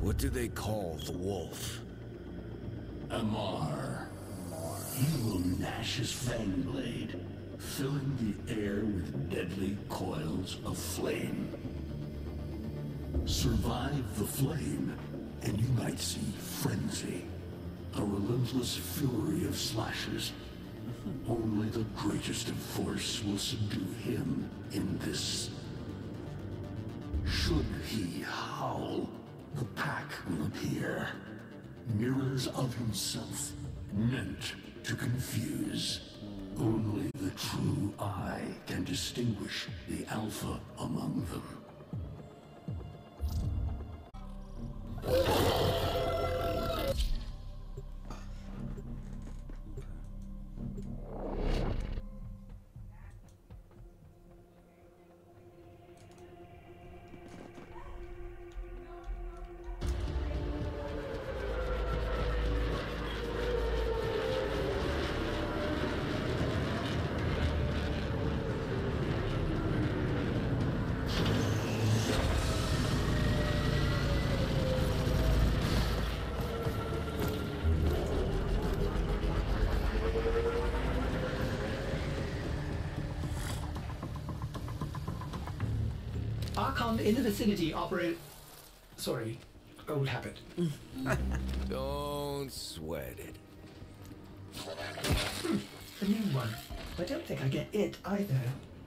What do they call the wolf? Amar. He will gnash his fang blade, filling the air with deadly coils of flame. Survive the flame, and you might see frenzy. A relentless fury of slashes. Only the greatest of force will subdue him in this. Should he howl, the pack will appear. Mirrors of himself, meant to confuse. Only the true eye can distinguish the alpha among them. Archon in the vicinity operate. Sorry, old habit. Don't sweat it. The new one. I don't think I get it either.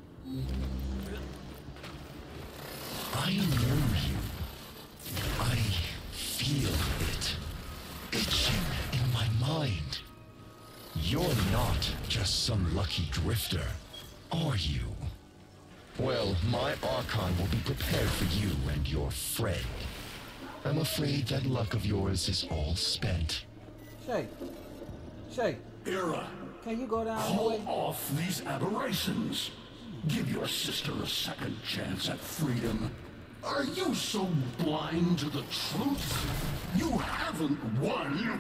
I know you. I feel it. Itching in my mind. You're not just some lucky drifter, are you? Well, my Archon will be prepared for you and your friend. I'm afraid that luck of yours is all spent. Shay, Era, can you go down the call way? off these aberrations. Give your sister a second chance at freedom. Are you so blind to the truth? You haven't won.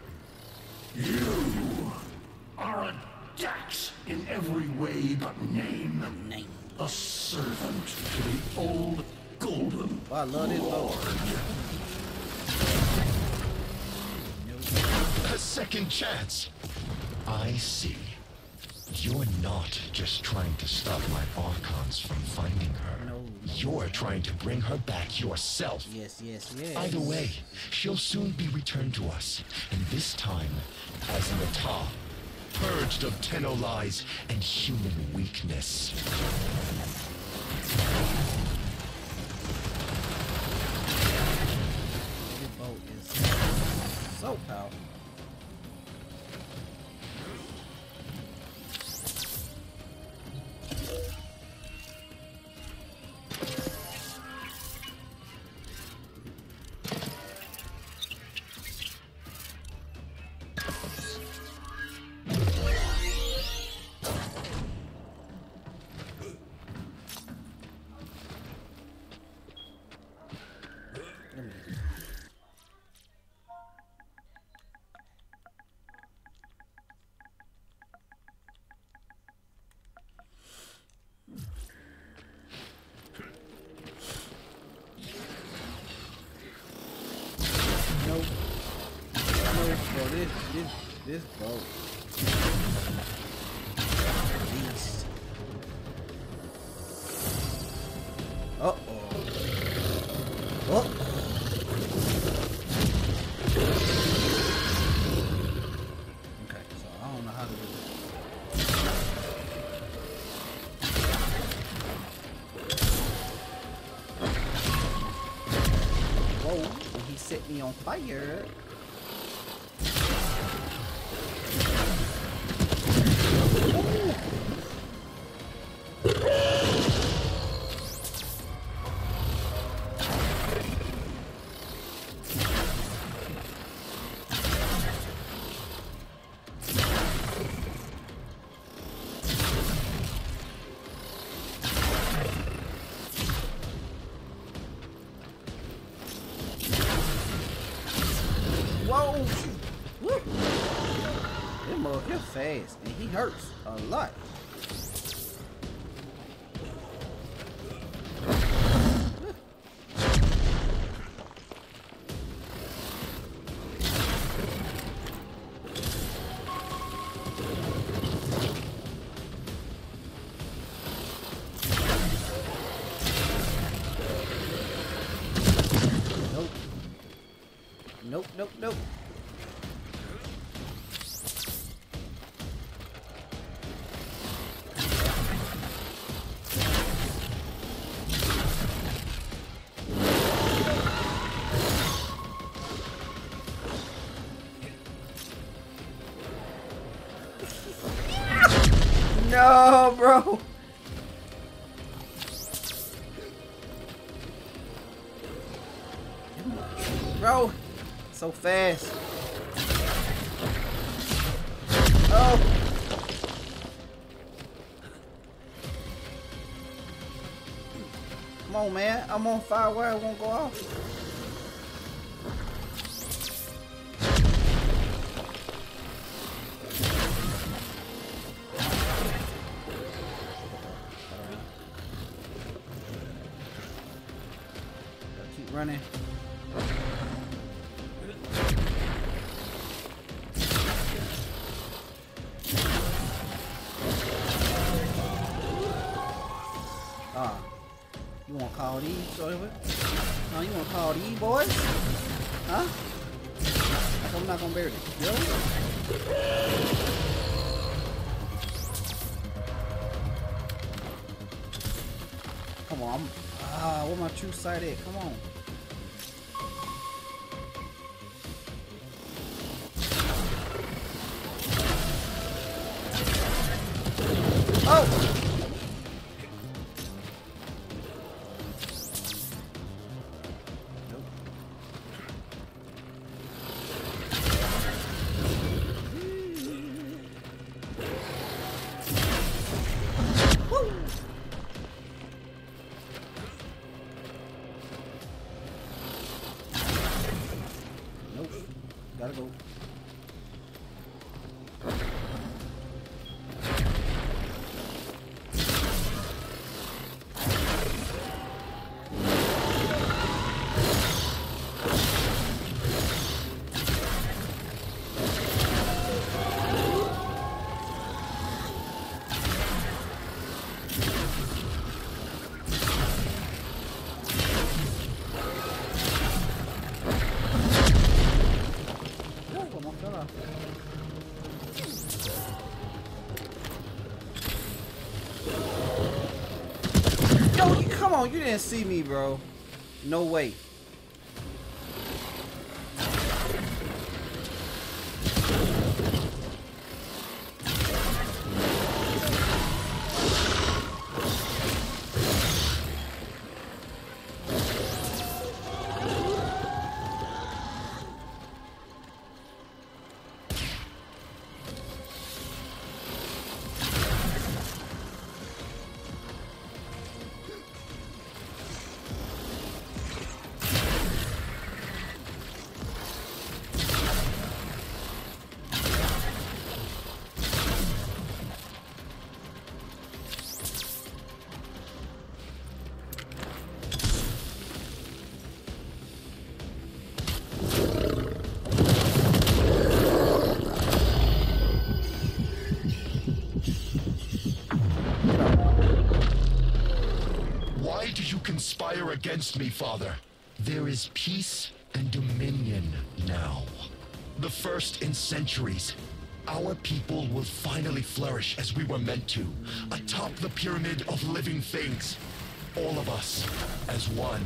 You are a Dax in every way but name. A servant to the old golden Oh, I love this boat. A second chance. I see. You're not just trying to stop my Archons from finding her. No. You're trying to bring her back yourself. Yes. Either way, she'll soon be returned to us, and this time as an Ata, purged of Tenno lies and human weakness. This boat is so powerful. This boat. Beast. Uh-oh. Oh. Okay, so I don't know how to do this. Whoa, he set me on fire. Whoa! Woo! That mug is fast, and he hurts a lot. Nope, nope, nope. No, bro. Bro, so fast. Oh. Come on, man. I'm on fire. Where it won't go off. Keep running. You want to call these? No, you want to call these boys? Huh? Like I'm not gonna bear this. Yo. Come on. Where my true sight at? Come on. Oh! Gotta go. Yo, come on, you didn't see me, bro. No way. Conspire against me, Father. There is peace and dominion now. The first in centuries. Our people will finally flourish as we were meant to, atop the pyramid of living things. All of us as one.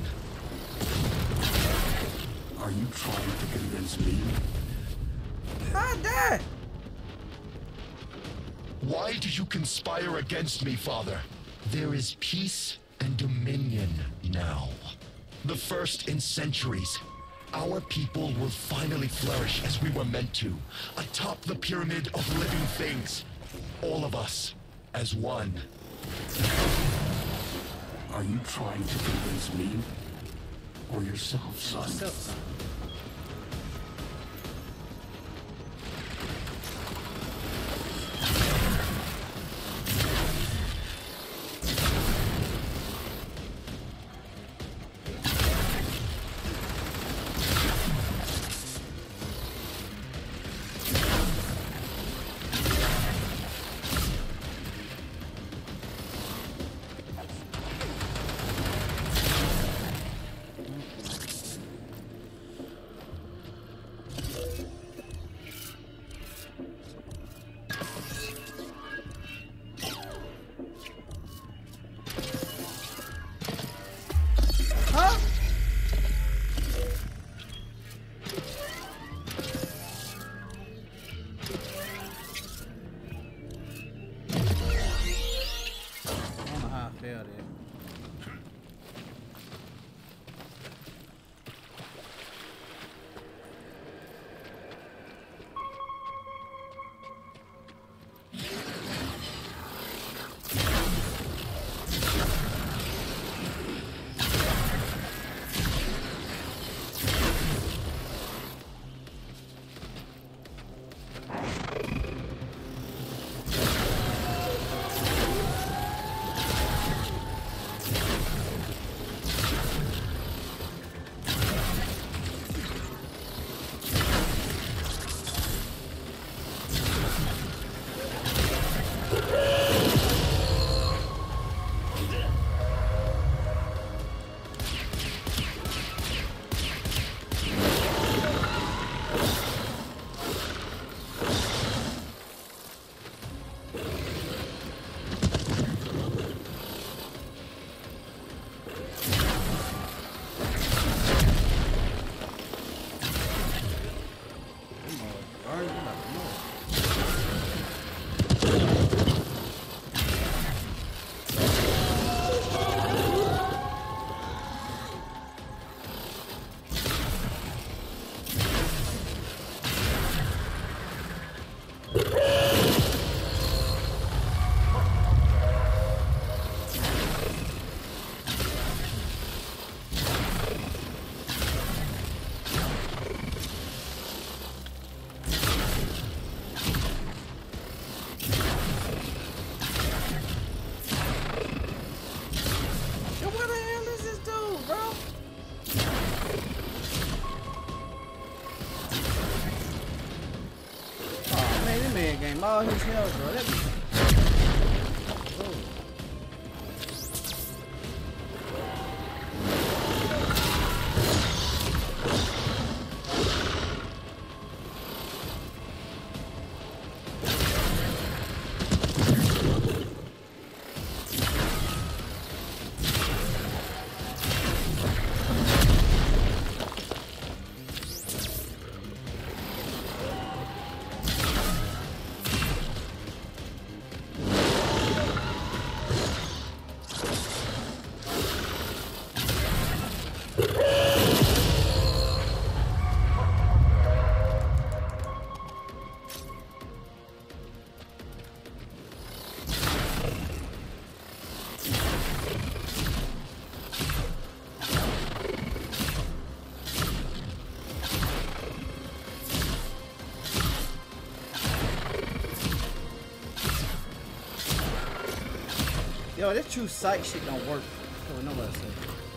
Are you trying to convince me? Hi, Dad. Why do you conspire against me, Father? There is peace and dominion now. The first in centuries. Our people will finally flourish as we were meant to, atop the pyramid of living things. All of us as one. Are you trying to convince me? Or yourself, son? Huh? I don't know how I failed it. All his health, bro. That be... Yo, this true sight shit don't work. So nobody say.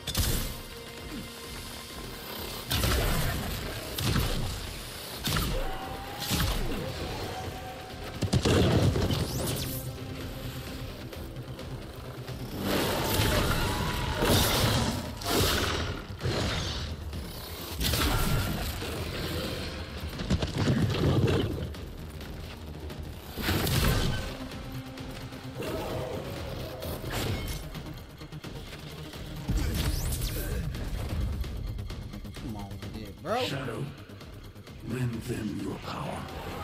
Shadow, lend them your power.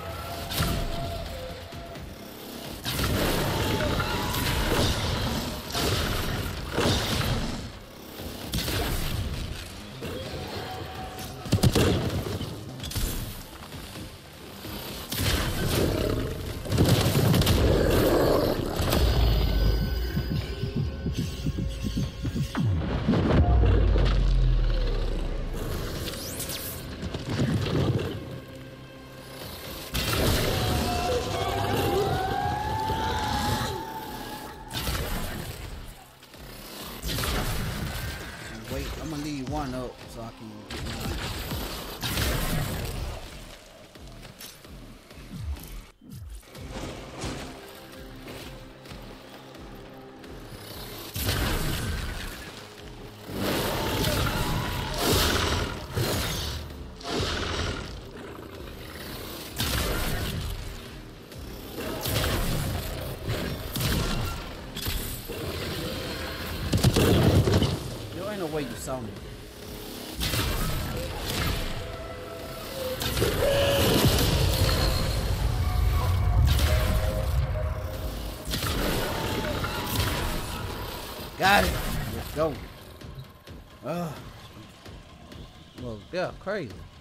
One up so I can get mine. ain't no way you saw me. Got it. Let's go. Well, yeah, crazy.